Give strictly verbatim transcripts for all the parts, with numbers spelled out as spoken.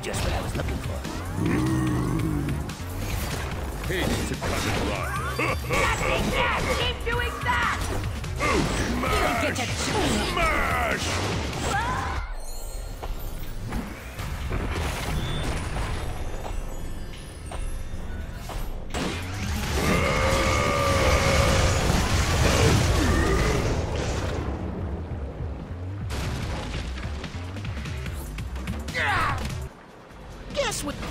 just what I was looking for. Hate to cut it right. Nothing can keep doing that! Smash! You'll get a Smash! Guess what?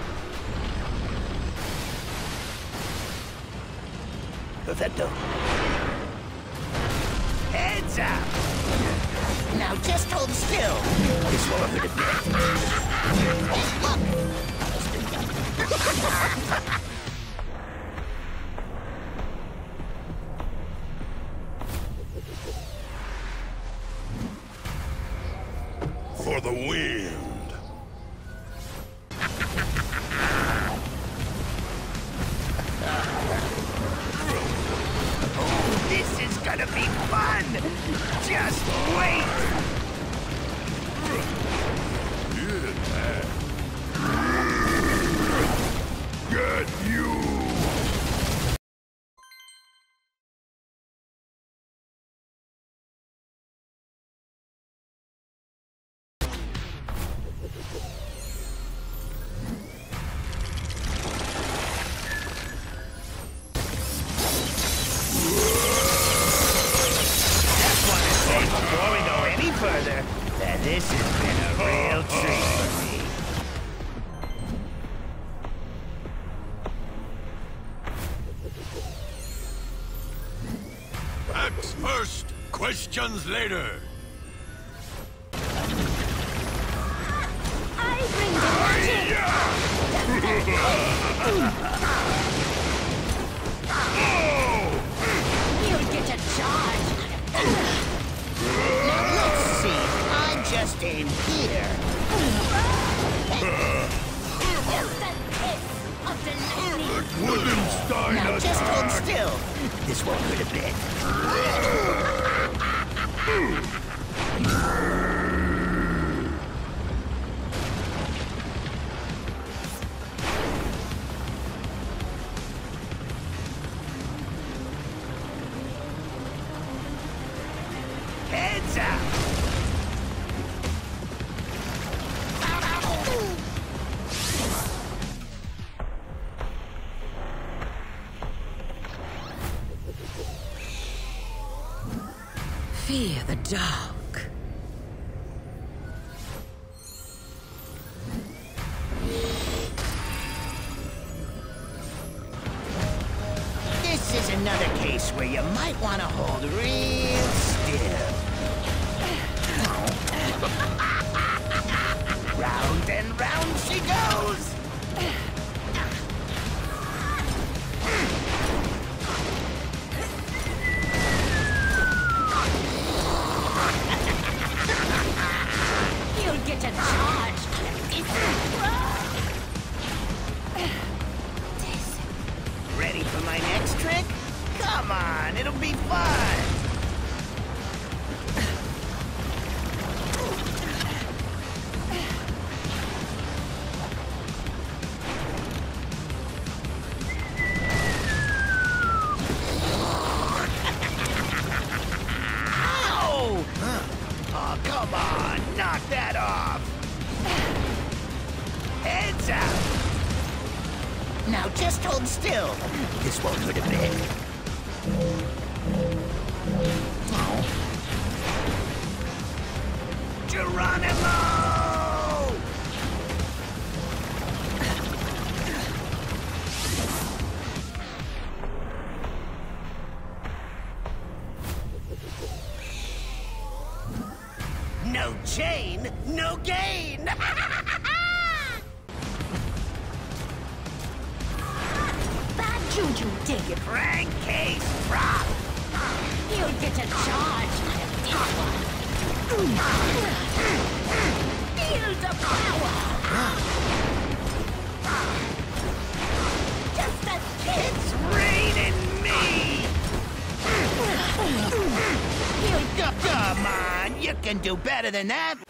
Perfecto. Heads up! Now just hold still. This won't hurt a bit. For the wind. This is gonna be fun! Just wait! Get you! Before we go any further, that this has been a real treat for me. Facts first, questions later. I bring the magic! You'll get a charge! Now let's see. I just aim here. Just a kiss of the lightning! Woodenstein Now just hold attack! still. This won't hurt a bit. Heads up! Fear the dark. This is another case where you might want to hold real still. Round and round she goes! You'll get a charge! Ready for my next trick? Come on, it'll be fun! Ow! Oh, come on, knock that off! Heads up! Now just hold still. This won't hurt a bit. Oh. Geronimo! No chain, no gain! Bad juju, dig it! Rank case drop! You'll get a charge out of this one! Feel the power! Just a kiss! It's raining me! You'll Come on, you can do better than that!